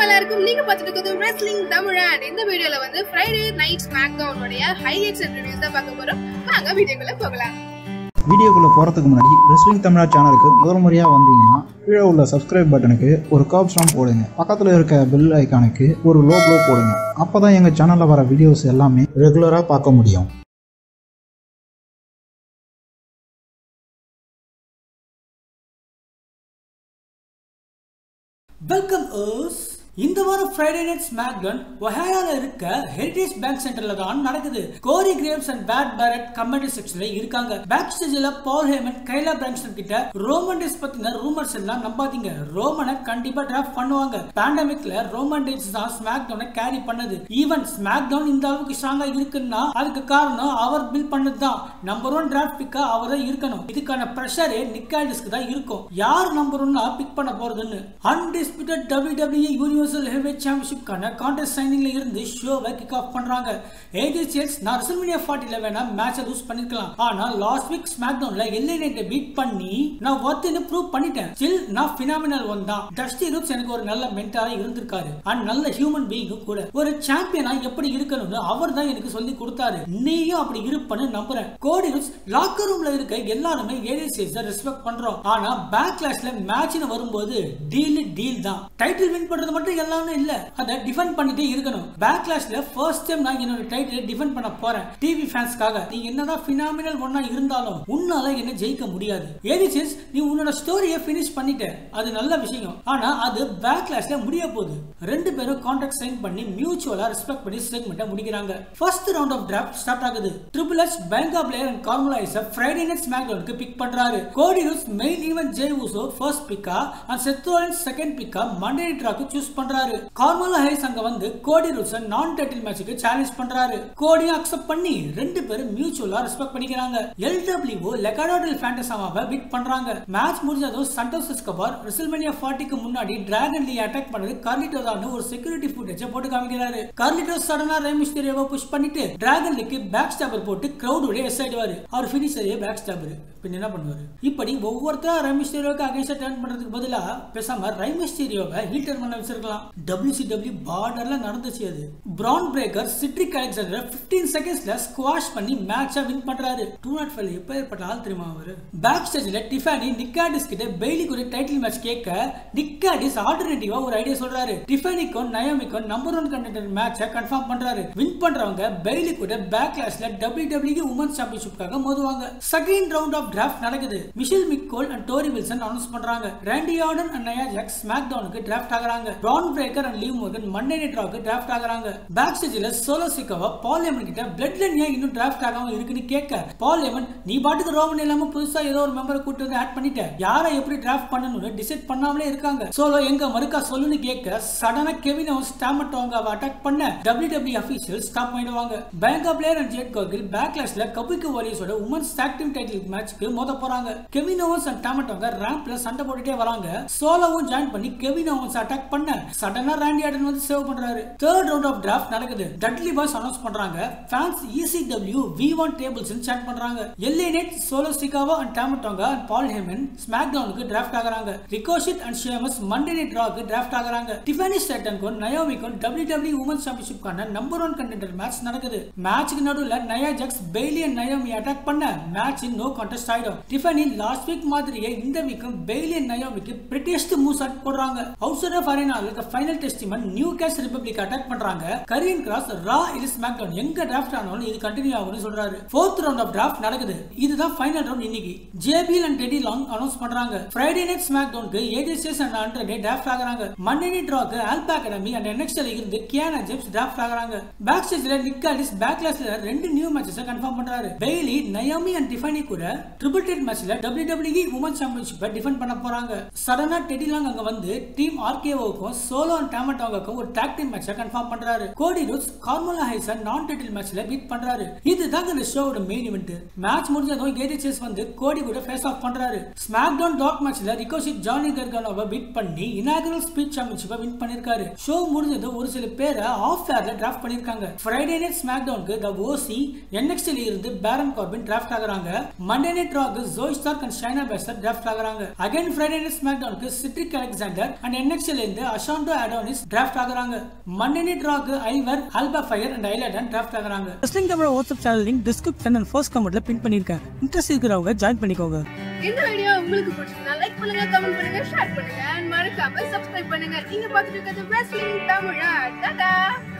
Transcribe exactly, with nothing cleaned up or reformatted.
எல்லாருக்கும் நீங்க பார்த்துட்டு இருக்கிறது wrestling தமிழன். இந்த வீடியோல வந்து Friday night SmackDown உடைய highlights and reviews தான் பார்க்க போறோம். வாங்க வீடியோக்குள்ள போகலாம். வீடியோக்குள்ள போறதுக்கு முன்னாடி wrestling தமிழா சேனலுக்கு முதல் முறையா வந்தீங்கன்னா கீழே உள்ள subscribe பட்டனுக்கு ஒரு கர்வ் போடுங்க. பக்கத்துல இருக்க பெல் ஐகானுக்கு ஒரு லோ ப்ளோ போடுங்க. அப்பதான் எங்க சேனல்ல வர வீடியோஸ் எல்லாமே ரெகுலரா பார்க்க முடியும். Welcome us. இந்த வாரம் ஃப்ரைடே நைட் ஸ்மாக்டவுன் ஒஹாயால இருக்க ஹெரிடேஜ் பேங்க் சென்டர்ல தான் நடக்குது. Corey Graves and Wade Barrett commentary செக்ஷன்ல இருக்காங்க. பேக் ஸ்டேஜ்ல பால் ஹேமன் கைலா பிரான்ஸ்டன் கிட்ட ரோமன் டேஸ் பத்தின ரூமர்ஸ் எல்லாம் நம்பாதீங்க. ரோமனை கண்டிப்பா டிராஃப்ட் பண்ணுவாங்க. பேண்டமிக்ல ரோமன் டேஸ் தான் ஸ்மாக்டவுனை கேரி பண்ணது. ஈவன் ஸ்மாக்டவுன் இந்த அளவுக்கு ஸ்ட்ராங்கா இருக்குன்னா அதுக்கு காரணம் அவர் பில் பண்ணது தான். நம்பர் ஒன் டிராஃப்ட் பிக்கா அவரே இருக்கணும். இதுக்கான பிரஷரே நிக்கால்டிஸ்க்கு தான் இருக்கும். யார் நம்பர் ஒன்னா பிக் பண்ண போறதுன்னு. Undisputed W W E universal heavyweight சாம்பியன்ஷிப்கான கான்டெஸ்ட் சைனிங்ல இருந்து ஷோவை கிக் ஆஃப் பண்றாங்க. ஏஜே ஸ்டைல்ஸ் நான் WrestleMania ஃபார்ட்டில வேணா மேட்சை லூஸ் பண்ணிருக்கலாம். ஆனா லாஸ்ட் வீக் ஸ்மாக்டவுன்ல எல்ஏ நைட்டை பீட் பண்ணி நான் வர்த்னு ப்ரூவ் பண்ணிட்டேன். ஸ்டில் நான் பினாமினல் ஒன் தான். டஸ்டி ரூப்ஸ் எனக்கு ஒரு நல்ல மென்டாரா இருந்திருக்காரு. அண்ட் நல்ல ஹியூமன் பீயிங்கும் கூட. ஒரு சாம்பியனா எப்படி இருக்கணும்னு அவர் தான் எனக்கு சொல்லி கொடுத்தாரு. நீயும் அப்படி இருப்பன்னு நம்புறேன். கோடி ரூப்ஸ் லாக்கர் ரூம்ல இருக்க எல்லாருமே ஏஜே ஸ்டைல்ஸை ரெஸ்பெக்ட் பண்றோம். ஆனா பேக்லாஷ்ல மேட்ச்னு வரும்போது டீல் டீல் தான். டைட்டில் வின் பண்றது மட்டும் எல்லாமே இல்ல, அதை டிஃபெண்ட் பண்ணிட்டே இருக்கணும். பேக்லாஷ்ல ஃபர்ஸ்ட் டைம் நான் என்னோட டைட்டிலை டிஃபெண்ட் பண்ண போறேன். டிவி ஃபேன்ஸ்க்காக. நீ என்னதான் பினாமினல் ஒன்னா இருந்தாலும் உன்னால என்ன ஜெயிக்க முடியாது. ஏடிசிஸ் நீ உன்னோட ஸ்டோரியை ஃபினிஷ் பண்ணிட்ட. அது நல்ல விஷயம். ஆனா அது பேக்லாஷ்ல முடிய போகுது. ரெண்டு பேரும் கான்ட்ராக்ட் சைன் பண்ணி மியூச்சுவலா ரெஸ்பெக்ட் பண்ணி செக்மெண்ட்டை முடிக்கிறாங்க. First round of draft start ஆகுது. Triple H Bianca Belair and Carmelo ஹைஸை ஃப்ரைடே நைட் ஸ்மாக்டவுனுக்கு பிக் பண்றாரு. Cody Rhodes main event Jey Uso first பிக்கா அண்ட் செத் ரோலின்ஸ் செகண்ட் பிக்கா மண்டே நைட்ராக்கு சூஸ் பண்றாரு. கார்மெலா ஹைஸ் அங்க வந்து கோடி ரூட்ஸ் நான் டைட்டில் மேட்சுக்கு சேலஞ்ச் பண்றாரு. கோடியை அக்செப்ட் பண்ணி ரெண்டு பேரும் மியூச்சுவலா ரெஸ்பெக்ட் பண்ணிக்கிறாங்க. எல்டபிள்யூ லெகாடோ டெல் ஃபேண்டசாமாவை பீட் பண்றாங்க. மேட்ச் முடிஞ்சதும் சண்டோஸ் எஸ்கோபார் WrestleMania ஃபார்ட்டிக்கு முன்னாடி டிராகன் லீ அட்டாக் பண்ணது கார்லிட்டோ தான் ஒரு செக்யூரிட்டி ஃபுட்டேஜ் போட்டு காமிக்கிறாரு. கார்லிட்டோ சடனா ரே மிஸ்டீரியோவை புஷ் பண்ணிட்டு டிராகன் லீக்கு பேக் ஸ்டாபர் போட்டு கிரவுடோட எஸ் ஆயிடுவாரு. அவர் ஃபினிஷரே பேக் ஸ்டாபர். பின்ன என்ன பண்ணுவாரு? இப்படி ஒவ்வொருத்தரா ரே மிஸ்டீரியோக்கு அகைன்ஸ்டா டர்ன் பண்றதுக்கு பதிலா பேசாம ரே மிஸ்டீரியோவை ஹீல் டர்ன் பண்ண வச்சிருக்கலாம். டபிள்யூ சி டபிள்யூ பார்டர்ல நடந்துச்சு அது. பிரான் பிரேக்கர் சிட்ரிக் அலெக்சாண்டர் பதினைந்து செகண்ட்ஸ்ல ஸ்குவாஷ் பண்ணி மேட்சை வின் பண்றாரு. டூ நாட் ஃபைவ் எப்ப ஏற்பட்ட ஆள் தெரியுமா அவரு? பேக் ஸ்டேஜ்ல டிஃபானி நிக்காடிஸ் கிட்ட பெய்லிக்கு ஒரு டைட்டில் மேட்ச் கேட்க நிக்காடிஸ் ஆல்டர்னேட்டிவா ஒரு ஐடியா சொல்றாரு. டிஃபானிக்கும் நயோமிக்கும் நம்பர் ஒன் கண்டெண்டர் மேட்சை கன்ஃபார்ம் பண்றாரு. வின் பண்றவங்க பெய்லி கூட பேக்லாஷ்ல டபிள்யூ டபிள்யூ உமன்ஸ் சாம்பியன்ஷிப்காக மோதுவாங்க. செகண்ட் ரவுண்ட் ஆஃப் டிராஃப்ட் நடக்குது. Michelle McCool and Torrie Wilson announce பண்றாங்க. Randy Orton and Nia Jax ஸ்மாக்டவுனுக்கு டிராஃப்ட் ஆகுறாங்க. Bron Breakker and Liv Morgan Monday night ராக்கு டிராஃப்ட் ஆகுறாங்க. பேக் ஸ்டேஜ்ல சோலோ சிக்காவா பால் ஹேமன் கிட்ட பிளட் லைன் ஏன் இன்னும் டிராஃப்ட் ஆகாம இருக்குன்னு கேட்க பால் ஹேமன் நீ பாட்டுக்கு ரோமன் இல்லாம புதுசா ஏதோ ஒரு மெம்பரை கூட்டி வந்து ஆட் பண்ணிட்ட. யாரை எப்படி டிராஃப்ட் பண்ணணும்னு டிசைட் பண்ணாமலே இருக்காங்க. சோலோ எங்க மறுக்கா சொல்லுன்னு கேட்க சடனா கெவின் ஓவன்ஸ் டாமா டோங்காவை அட்டாக் பண்ண டபிள்யூ டபிள்யூ அபிஷியல்ஸ் ஸ்டாப் பண்ணிடுவாங்க. Bianca Belair and Jade Cargill பேக்லாஷ்ல கபுக்கு வாரியர்ஸோட உமன்ஸ் டாக் டீம் டைட்டில் மேட்ச்க்கு மோத போறாங்க. Kevin Owens and Tama Tonga ரேம்ப்ல சண்டை போட்டுட்டே வராங்க. சோலோவும் ஜாயின் பண்ணி கெவின் ஓவன்ஸ் அட்டாக் பண்ண சடனா ராண்டி ஆர்டன் வந்து சேவ் பண்றாரு. தேர்ட் ரவுண்ட் ஆஃப் டிராஃப்ட் நடக்குது. டட்லி பாய்ஸ் அனௌன்ஸ் பண்றாங்க. Fans E C W V one tables chant பண்றாங்க. எல்ஏ Knight Solo Sikoa and Tama Tonga and Paul Heyman ஸ்மாக்டவுனுக்கு draft ஆகுறாங்க. Ricochet and Sheamus Monday night ராக்கு draft ஆகுறாங்க. Tiffany ஸ்ட்ராட்டனுக்கும் நயோமிக்கும் W W women's சாம்பியன்ஷிப்கான number one contender match நடக்குது. மேட்ச்க்கு நடுவுல Nia Jax Bayley and Naomi attack பண்ண மேட்ச் நோ கான்டெஸ்ட் ஆயிடும். டிஃபானி லாஸ்ட் வீக் மாதிரியே இந்த வீக்கும் பெய்லி அண்ட் நயோமிக்கு பிரிட்டிஷ் மூவ்ஸ் அட் போடுறாங்க. அவுட்சைட் ஆஃப் அரேனால Final Testament New Catch Republic attack பண்றாங்க. கரியன் கிராஸ் ரா இல்ல ஸ்மாக்டவுன் எங்க டிராஃப்ட் ஆனாலும் இது கண்டினியூ ஆகும்னு சொல்றாரு. ஃபோர்த் ரவுண்ட் ஆஃப் டிராஃப்ட் நடக்குது. இதுதான் ஃபைனல் ரவுண்ட் இன்னைக்கு. JBL and Teddy Long announce பண்றாங்க. ஃப்ரைடே நைட் ஸ்மாக்டவுனுக்கு AJ Styles and Andrade draft ஆகுறாங்க. மண்டே நைட் ராக்கு ஆல்பா அகாடமி அண்ட் என்எக்ஸ்எல் இருந்து கியானா ஜேம்ஸ் டிராஃப்ட் ஆகுறாங்க. பேக் ஸ்டேஜ்ல நிக்காலிஸ் பேக்லாஷ்ல ரெண்டு நியூ மேட்சஸ் கன்ஃபார்ம் பண்றாரு. பெய்லி நயோமி அண்ட் டிஃபானி கூட ட்ரிபிள் த்ரெட் மேட்ச்ல டபிள்யூ டபிள்யூ உமன்ஸ் சாம்பியன்ஷிப்பை டிஃபெண்ட் பண்ண போறாங்க. சடனா டெடி லாங் அங்க வந்து டீம் ஆர்கேஓக்கும் சோலோ அண்ட் டாமா டோங்காக்கும் ஒரு டாக் டீம் மேட்சை கன்ஃபார்ம் பண்றாரு. கோடி ரூட்ஸ் கார்மெலா ஹைஸை நான் டைட்டில் மேட்ச்ல பீட் பண்றாரு. இதுதாங்க இந்த ஷோவோட மெயின் ஈவென்ட். மேட்ச் முடிஞ்சதும் ஏஜே ஸ்டைல்ஸ் வந்து கோடி கூட ஃபேஸ் ஆஃப் பண்றாரு. ஸ்மாக்டவுன் டாக் மேட்ச்ல ரிகோஷிட் ஜானி கர்கானோவை பீட் பண்ணி இனாகுரல் ஸ்பீட் சாம்பியன்ஷிப்பை வின் பண்ணிருக்காரு. ஷோ முடிஞ்சதும் ஒரு சில பேரை ஆஃப் ஃபேர்ல டிராஃப்ட் பண்ணிருக்காங்க. ஃப்ரைடே நைட் ஸ்மாக்டவுனுக்கு த ஓசி என்எக்ஸ்எல் இருந்து பேரன் கார்பின் டிராஃப்ட் ஆகுறாங்க. மண்டே நைட் ராக்கு Zoey Stark and Shayna Baszler draft ஆகுறாங்க. அகைன் ஃப்ரைடே நைட் ஸ்மாக்டவுனுக்கு சிட்ரிக் அலெக்சாண்டர் அண்ட் என்எக்ஸ்எல் இருந்து அஷான் ஷாண்டோ அடோனிஸ் டிராஃப்ட் ஆகுறாங்க. மண்டே நைட் ராக்கு Ivar Alba Fyre and Isla Dawn draft ஆகுறாங்க. Wrestling Tamil WhatsApp channel link description and first கமெண்ட்ல pin பண்ணிருக்கேன். Interest இருக்கிறவங்க join பண்ணிக்கோங்க. இந்த வீடியோ உங்களுக்கு பிடிச்சிருந்தா லைக் பண்ணுங்க, கமெண்ட் பண்ணுங்க, ஷேர் பண்ணுங்க, மறக்காம சப்ஸ்கிரைப் பண்ணுங்க. நீங்க பார்த்துட்டு இருக்கிறது ரெஸ்லிங் தமிழா. டாடா.